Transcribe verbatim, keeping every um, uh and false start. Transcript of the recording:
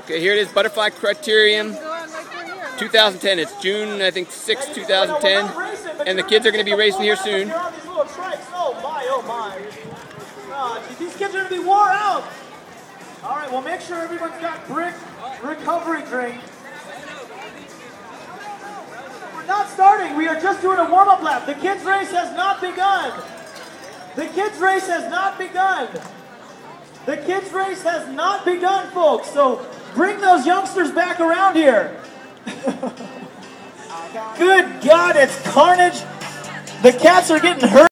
Okay, here it is, Butterfly Criterium two thousand ten. It's June, I think, sixth, two thousand ten. And the kids are going to be racing here soon. Oh my, oh my. Uh, these kids are going to be wore out. All right, well, make sure everyone's got brick recovery drink. We're not starting. We are just doing a warm-up lap. The kids' race has not begun. The kids' race has not begun. The kids' race has not begun, folks. So bring those youngsters back around here. Good God, it's carnage. The cats are getting hurt.